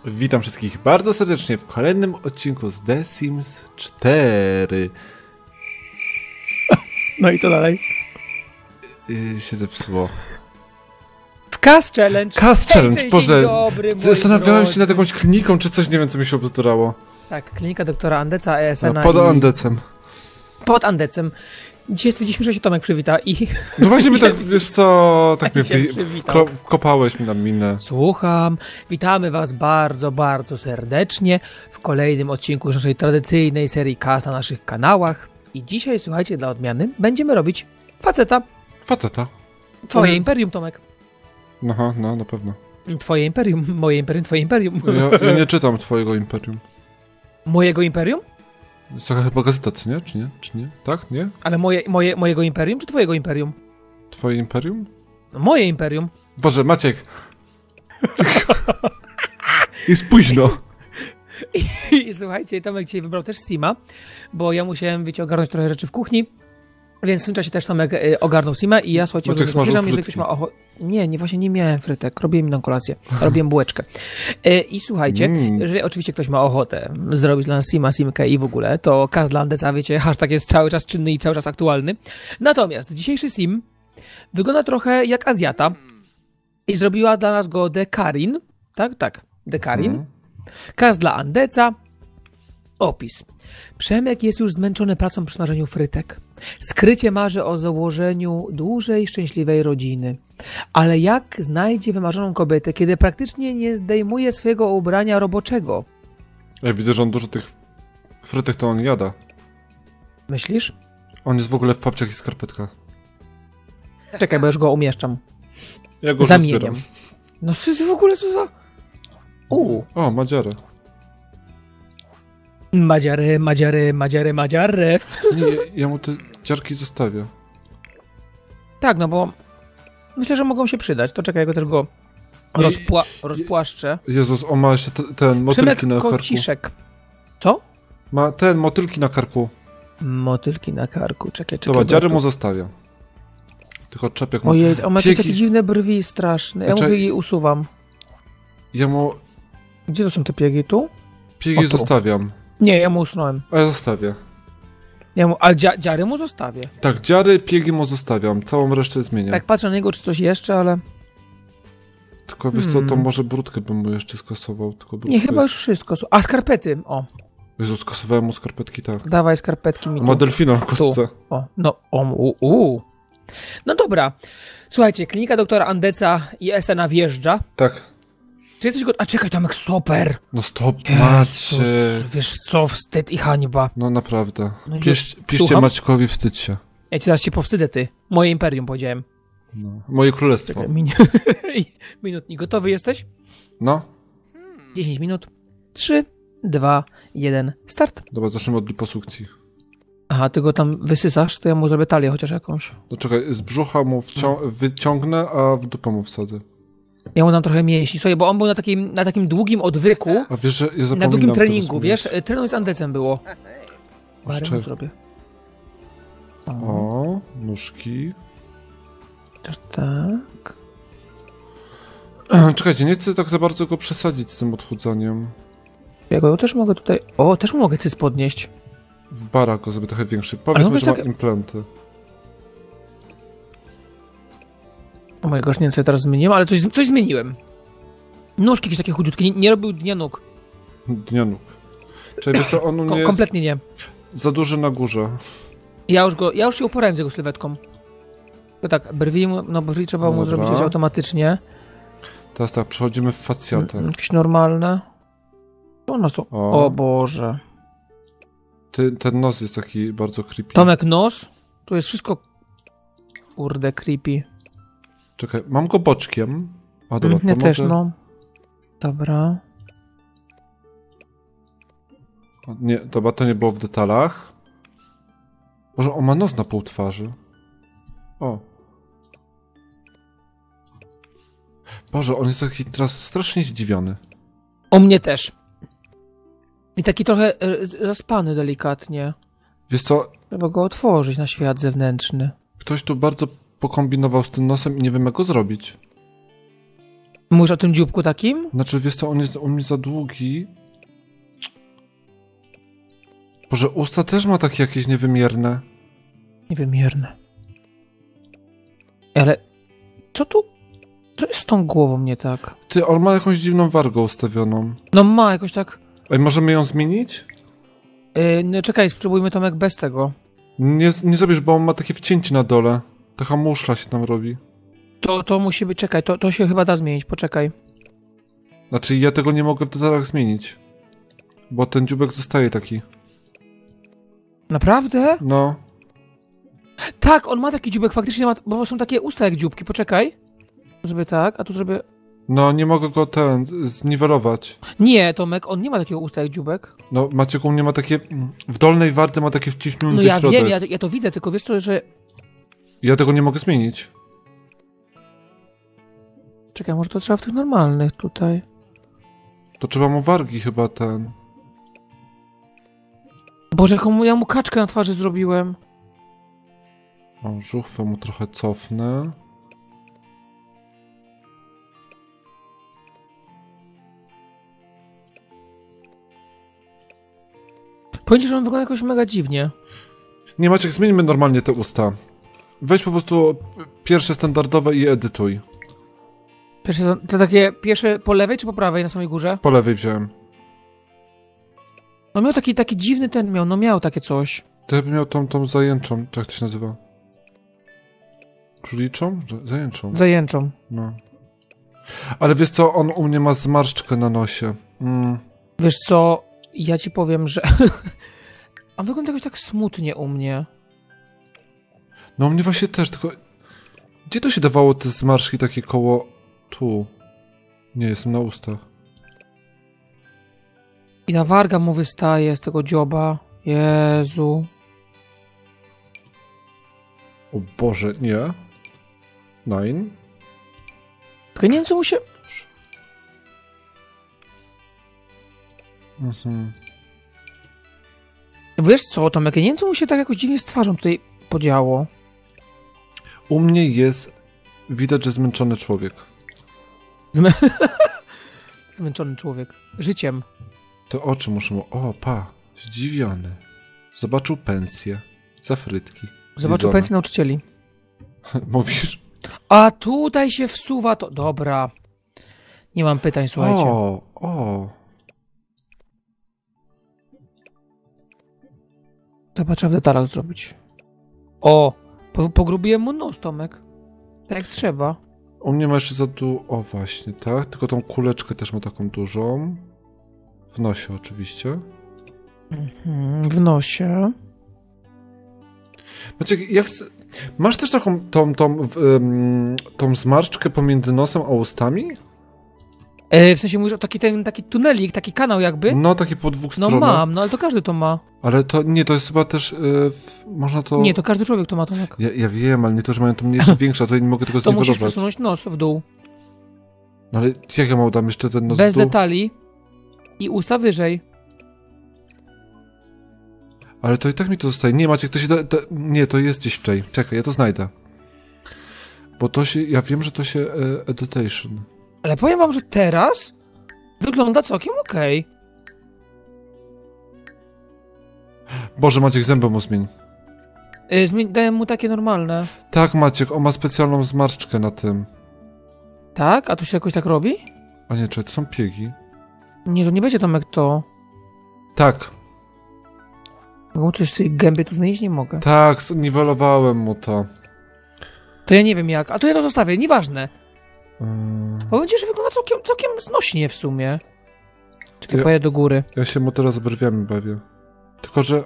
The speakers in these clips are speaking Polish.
Witam wszystkich bardzo serdecznie w kolejnym odcinku z The Sims 4. No i co dalej? Się zepsuło. Cast Challenge! Cast Challenge, cześć, Boże! dzień dobry, Zastanawiałem się nad jakąś kliniką czy coś, nie wiem co mi się obturało. Tak, klinika doktora Andeca, ESN. Pod Andecem. Pod Andecem. Dzisiaj stwierdziliśmy, że się Tomek przywita i... No właśnie mi tak, wiesz co, tak mnie wkopałeś mi na minę. Słucham. Witamy was bardzo, bardzo serdecznie w kolejnym odcinku naszej tradycyjnej serii cast na naszych kanałach. I dzisiaj, słuchajcie, dla odmiany będziemy robić faceta. Faceta. Twoje imperium, Tomek. Aha, no, na pewno. Twoje imperium, moje imperium, twoje imperium. Ja nie czytam twojego imperium. Mojego imperium? Jest taka chyba gazeta, co nie? Czy nie? Czy nie? Tak? Nie? Ale mojego imperium, czy twojego imperium? Twoje imperium? No, moje imperium. Boże, Maciek! Jest późno. I słuchajcie, Tomek dzisiaj wybrał też Sima, bo ja musiałem, wiecie, ogarnąć trochę rzeczy w kuchni, więc w tym czasie też Tomek ogarnął Sima i ja, słuchajcie, jeżeli ktoś ma ochotę... Nie, właśnie nie miałem frytek, robiłem inną kolację, robiłem bułeczkę. I słuchajcie, jeżeli oczywiście ktoś ma ochotę zrobić dla nas Sima, Simkę i w ogóle, to cast dla Andeca, wiecie, hashtag jest cały czas czynny i cały czas aktualny. Natomiast dzisiejszy Sim wygląda trochę jak Azjata i zrobiła dla nas go Dekarin, tak, Dekarin. Cast dla Andeca. Opis. Przemek jest już zmęczony pracą przy smażeniu frytek. Skrycie marzy o założeniu dłużej, szczęśliwej rodziny. Ale jak znajdzie wymarzoną kobietę, kiedy praktycznie nie zdejmuje swojego ubrania roboczego? Ja widzę, że on dużo tych frytek to on jada. Myślisz? On jest w ogóle w papciach i skarpetkach. Czekaj, bo już go umieszczam. Ja go zamieniam. No w ogóle co za... O, Madziarę. Madziary. Nie, ja mu te dziarki zostawię. Tak, no bo myślę, że mogą się przydać. To czekaj, ja go też go rozpłaszczę. Jezus, on ma jeszcze ten motylki Przemek na karku. Kociszek. Co? Ma ten motylki na karku. Motylki na karku, czekaj. Dobra, dziary mu zostawię. Tylko czepek ma... Ojej, on ma jakieś takie dziwne brwi straszne. Ja mu biegi usuwam. Ja mu... Gdzie to są te piegi? Tu? Piegi zostawiam. Nie, ja mu usunąłem. A ja zostawię. Ale dziary mu zostawię. Tak, dziary, piegi mu zostawiam. Całą resztę zmienię. Tak, patrzę na niego, czy coś jeszcze, ale... Tylko wiesz co, to może brudkę bym mu jeszcze skasował. Tylko nie, chyba już wszystko. A, skarpety! O. Jezu, skasowałem mu skarpetki, tak. Dawaj skarpetki mi tu. Ma delfina na kostce. O, no, No dobra. Słuchajcie, klinika doktora Andeca i Esena wjeżdża. Tak. Czy jesteś gotowy? A czekaj, Tomek, stoper! No stop, Macie. Wiesz co, wstyd i hańba. No naprawdę. No Piszcie Maćkowi, wstydź się. Ja ci zaraz się powstydzę, ty. Moje imperium, powiedziałem. No. Moje królestwo. Czekaj, minutnik. Gotowy jesteś? No. 10 minut. 3, 2, 1, start. Dobra, zacznijmy od liposukcji. Aha, ty go tam wysysasz, to ja mu zrobię talię chociaż jakąś. No czekaj, z brzucha mu wyciągnę, a w dupę mu wsadzę. Ja mu dam trochę mięśni, słuchaj, bo on był na takim długim odwyku. A wiesz, że ja zapominam na długim treningu, wiesz? Trenuj z Andecem było. Jeszcze... zrobię. O, nóżki. Też tak. Czekajcie, nie chcę tak za bardzo go przesadzić z tym odchudzaniem. Ja go też mogę tutaj... O, też mogę cyc podnieść. W barach go zrobię trochę większy. Powiedzmy, że ma implanty. O mojego gosh, nie wiem, co ja teraz zmieniłem, ale coś zmieniłem. Nóżki jakieś takie chudziutkie, nie robił dnia nóg. Dnia nóg. Czyli wiesz co, on u mnie kompletnie nie. Za duży na górze. Ja już się uporałem z jego sylwetką. To tak, brwi trzeba mu zrobić automatycznie. Teraz tak, przechodzimy w facjatę. Jakieś normalne. O Boże. Ten nos jest taki bardzo creepy. Tomek, nos? Tu jest wszystko... Kurde, creepy. Czekaj, mam go boczkiem. A dobra, ja też, no. Dobra. Nie, dobra, to nie było w detalach. Boże, on ma nos na pół twarzy. O. Boże, on jest taki teraz strasznie zdziwiony. O mnie też. I taki trochę zaspany delikatnie. Wiesz co? Trzeba go otworzyć na świat zewnętrzny. Ktoś tu bardzo pokombinował z tym nosem i nie wiem jak go zrobić. Mówisz o tym dzióbku takim? Znaczy, wiesz co, on jest u mnie za długi. Boże, usta też ma takie jakieś niewymierne. Niewymierne. Ale co tu? Co jest z tą głową nie tak? Ty, on ma jakąś dziwną wargę ustawioną. No ma jakoś tak... Ej, możemy ją zmienić? No czekaj, spróbujmy Tomek bez tego. Nie zrobisz, bo on ma takie wcięcie na dole. Taka muszla się tam robi. To musi być, czekaj, to się chyba da zmienić, poczekaj. Znaczy, ja tego nie mogę w detalach zmienić. Bo ten dziubek zostaje taki. Naprawdę? No. Tak, on ma taki dzióbek, faktycznie ma, bo są takie usta jak dzióbki, poczekaj. Żeby tak, a tu żeby... No, nie mogę go zniwelować. Nie, Tomek, on nie ma takiego usta jak dzióbek. No, Maciek u mnie ma takie... W dolnej wardze ma takie wciśnięcie No ja środek. wiem, ja to widzę, tylko wiesz co, że... Ja tego nie mogę zmienić. Czekaj, może to trzeba w tych normalnych tutaj. To trzeba mu wargi chyba ten... Boże, jaką ja mu kaczkę na twarzy zrobiłem. O, żuchwę mu trochę cofnę. Powiem ci, że on wygląda jakoś mega dziwnie. Nie, Maciek, zmieńmy normalnie te usta. Weź po prostu pierwsze standardowe i edytuj. Pierwsze, to takie pierwsze po lewej czy po prawej na samej górze? Po lewej wziąłem. No miał taki dziwny ten miał, no miał takie coś. To ja bym miał tą zajęczą, czy jak to się nazywa? Króliczą? Zajęczą. Zajęczą. No. Ale wiesz co, on u mnie ma zmarszczkę na nosie. Wiesz co, ja ci powiem, że... On wygląda jakoś tak smutnie u mnie. No u mnie właśnie też, tylko... Gdzie to się dawało te zmarszki takie koło... Tu. Nie, jestem na ustach. I ta warga mu wystaje z tego dzioba. Jezu. O Boże, nie. Nine. Tylko nie wiem, co mu się... Mhm. Wiesz co, Tomek, ja nie wiem, co mu się tak jakoś dziwnie z twarzą tutaj podziało. U mnie jest... Widać, że zmęczony człowiek. Zmęczony człowiek. Życiem. Te oczy muszą... O, zdziwiony. Zobaczył pensję. Za frytki. Zobaczył pensję nauczycieli. Mówisz? A tutaj się wsuwa to... Dobra. Nie mam pytań, słuchajcie. O. Zobaczę w detalach zrobić. O! Pogrubiłem mu nos, Tomek. Tak jak trzeba. U mnie ma jeszcze za tu... O, właśnie, tak? Tylko tą kuleczkę też ma taką dużą. W nosie oczywiście. W nosie. Maciek, ja chcę... Masz też taką tą zmarszczkę pomiędzy nosem a ustami? W sensie mówisz o taki tunelik, taki kanał jakby? No, taki po dwóch No stronach. mam, no ale to każdy to ma. Ale to nie, to jest chyba też... można to... Nie, to każdy człowiek to ma, Tomek. Ja wiem, ale niektórzy mają to mniejsze, większe, a to ja nie mogę tego To zniwelować. musisz przesunąć nos w dół. No ale jak ja mam tam jeszcze ten nos Bez w dół? detali. I usta wyżej. Ale to i tak mi to zostaje. Nie, Maciek, to się nie, to jest gdzieś tutaj. Czekaj, ja to znajdę. Bo to się... Ja wiem, że to się... editation. Ale powiem wam, że teraz wygląda całkiem okej. Boże, Maciek, zęby mu zmień. Daję mu takie normalne. Tak, Maciek, on ma specjalną zmarszczkę na tym. Tak? A to się jakoś tak robi? A nie, czekaj, to są piegi. Nie, to nie będzie Tomek to. Tak. Mogę mu coś z tej gęby tu zmienić? Nie mogę. Tak, niwelowałem mu to. To ja nie wiem jak. A to ja to zostawię, nieważne. Powiem ci, że wygląda całkiem znośnie w sumie. Czekaj, pojadę do góry. Ja się mu teraz brwiami bawię. Tylko, że...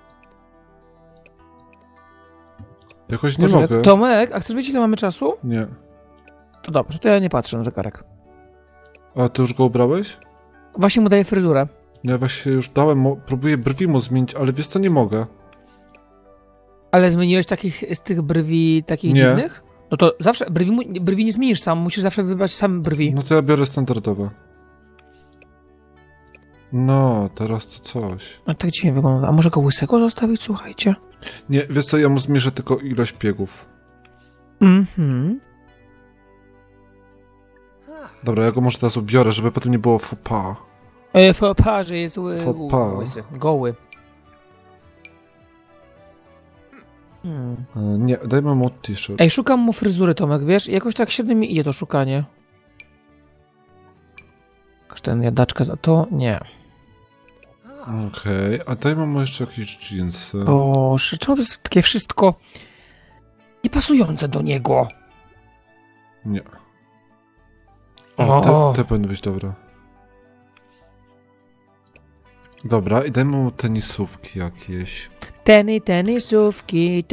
Jakoś nie mogę. Tomek, a chcesz wiedzieć, ile mamy czasu? Nie. To dobrze, to ja nie patrzę na zegarek. A ty już go ubrałeś? Właśnie mu daję fryzurę. Ja właśnie już dałem, próbuję brwi mu zmienić, ale wiesz co, nie mogę. Ale zmieniłeś z tych brwi takich dziwnych? No to zawsze, brwi nie zmienisz sam, musisz zawsze wybrać sam brwi. No to ja biorę standardowe. No, teraz to coś. No tak dziwnie wygląda. A może go łysego zostawić, słuchajcie? Nie, wiesz co, ja mu zmierzę tylko ilość piegów. Dobra, ja go może teraz ubiorę, żeby potem nie było faux pas. Faux pas, że jest łysy, goły. Nie, dajmy mu t-shirt. Ej, szukam mu fryzury, Tomek, wiesz? Jakoś tak średnio mi idzie to szukanie. Ten jadaczka, to nie. Okej, a dajmy mu jeszcze jakieś jeansy. Boże, czemu to jest takie wszystko niepasujące do niego? Nie. O, te powinny być dobre. Dobra, i dajmy mu tenisówki jakieś. Tenisówki.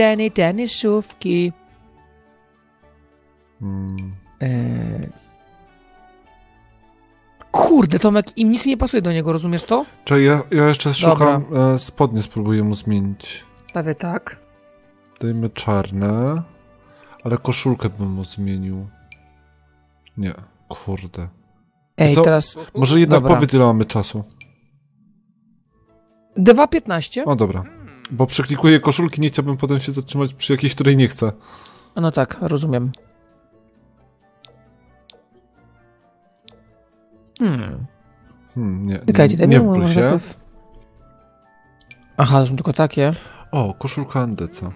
Kurde, Tomek, im nic nie pasuje do niego, rozumiesz to? Czekaj, ja jeszcze szukam, spodnie spróbuję mu zmienić. Stawię tak. Dajmy czarne, ale koszulkę bym mu zmienił. Nie, kurde. Ej, teraz... Może jednak powiedz, ile mamy czasu. 2:15. O, dobra. Bo przeklikuję koszulki, nie chciałbym potem się zatrzymać przy jakiejś, której nie chcę. No tak, rozumiem. Nie, czekajcie, nie wbój się. Aha, to są tylko takie. O, koszulka Andeca.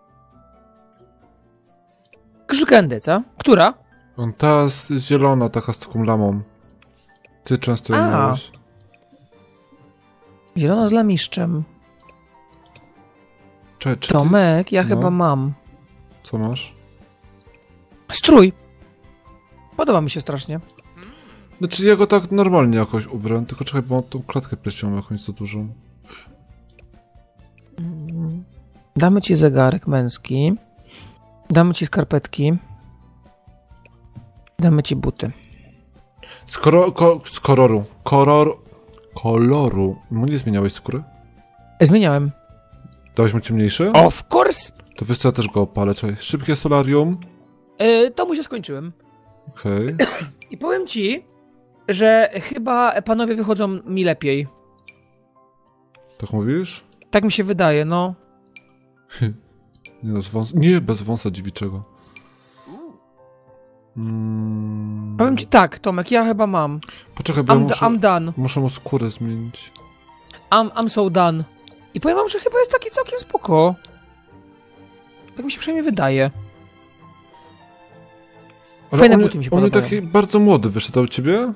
Koszulka Andeca? Która? Ta jest zielona, taka z taką lamą. Ty często ją miałeś. Zielona z lamiszczem. Tomek, ja chyba mam. Co masz? Strój. Podoba mi się strasznie. Znaczy ja go tak normalnie jakoś ubrę, tylko czekaj, bo mam tą klatkę piersiową jakąś za dużą. Damy ci zegarek męski. Damy ci skarpetki. Damy ci buty. Z koloru. Mu nie zmieniałeś skóry? Zmieniałem. Dałeś mu ciemniejszy? Of course! To wiesz co, ja też go opalę. Czekaj, szybkie solarium. To mu się skończyłem. Okej. I powiem ci, że chyba panowie wychodzą mi lepiej. Tak mówisz? Tak mi się wydaje, no. Nie, no, nie, bez wąsa dziewiczego. Powiem ci tak, Tomek, ja chyba mam. Poczekaj, bo I'm done. Muszę mu skórę zmienić. I'm so done. I powiem wam, że chyba jest taki całkiem spoko. Tak mi się przynajmniej wydaje. Ale fajne buty mi się podobają. On taki bardzo młody wyszedł od ciebie?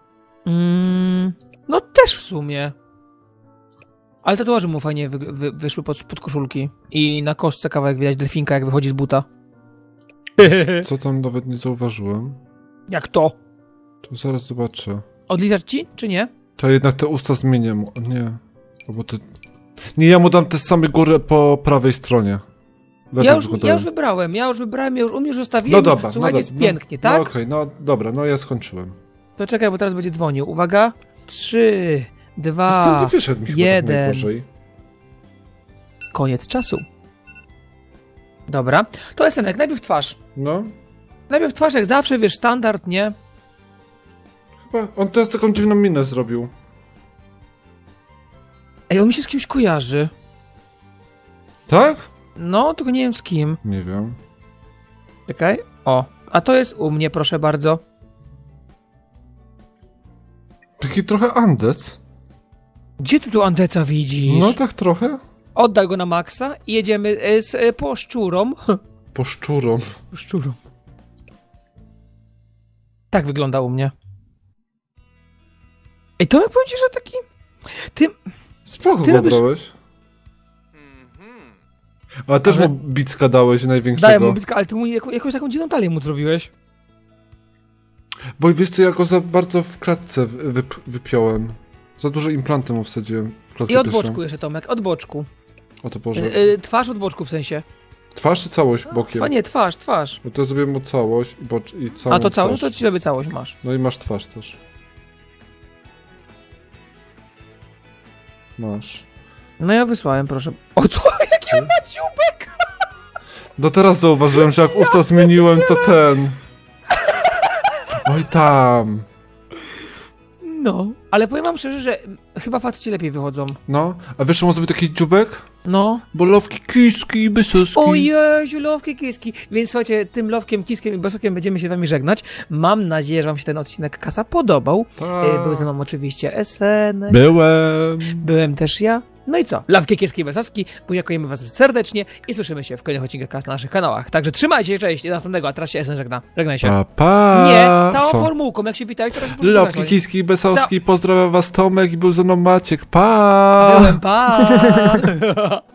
No też w sumie. Ale tatuaże mu fajnie wyszły pod koszulki. I na kostce kawałek widać delfinka, jak wychodzi z buta. Co tam nawet nie zauważyłem. Jak to? To zaraz zobaczę. Odlizać ci, czy nie? To jednak te usta zmienię mu. Nie. Bo ty... Nie, ja mu dam te same góry po prawej stronie. Ja już wybrałem, u mnie już zostawiłem. No dobra. Słuchajcie, jest pięknie, tak? No okej, no dobra, no ja skończyłem. To czekaj, bo teraz będzie dzwonił. Uwaga. 3, 2, nie wyszedł mi 1. Tak Koniec czasu. Dobra. To jest Esenek, najpierw twarz. No. Najpierw twarz, jak zawsze, wiesz, standard, nie? Chyba on teraz taką dziwną minę zrobił. Ej, on mi się z kimś kojarzy. Tak? No, tylko nie wiem z kim. Nie wiem. Czekaj. O, a to jest u mnie, proszę bardzo. Taki trochę Andec. Gdzie ty tu Andeca widzisz? No tak trochę. Oddaj go na maksa i jedziemy po szczurom. Po szczurom. Po szczurom. Tak wygląda u mnie. Ej, to jak powiem ci, że taki... Ty... Spoko go brałeś. Ale też mu bicka dałeś największego. Dałem mu bicka, ale ty mu jakąś taką dziwną talię mu zrobiłeś. Bo wiesz co, ja go za bardzo w klatce wypiąłem. Za dużo implanty mu wsadziłem w klatkę. I od boczku jeszcze, Tomek, od boczku. O to Boże. Twarz od boczku w sensie. Twarz czy całość bokiem? Nie, twarz. No to zrobię mu całość i całą. A to całość? Twarz. No to ci sobie całość masz. No i masz twarz też. Masz. No ja wysłałem, proszę. O co? Jaki on ma dziubek? No teraz zauważyłem, że jak usta zmieniłem, to ten. Oj tam. No, ale powiem wam szczerze, że chyba faceci lepiej wychodzą. No, a wiesz, może być taki dziubek? No. Bo lowki, kiski, besoski. Ojej, lowki, kiski. Więc słuchajcie, tym lowkiem, kiskiem i besokiem będziemy się z wami żegnać. Mam nadzieję, że wam się ten odcinek Kasa podobał. Tak. Był ze mną oczywiście SN. Byłem też ja. No i co? Lawki, kieski, besoski. Dziękujemy was serdecznie i słyszymy się w kolejnych odcinkach Kas na naszych kanałach. Także trzymajcie się, cześć, do następnego, a teraz się SN żegna. Żegnaj się. Pa, pa. Nie, całą formułką, jak się witałeś, teraz Lawki, kiski, besowski, pozdrawiam was Tomek i był ze mną Maciek, pa! Byłem, pa!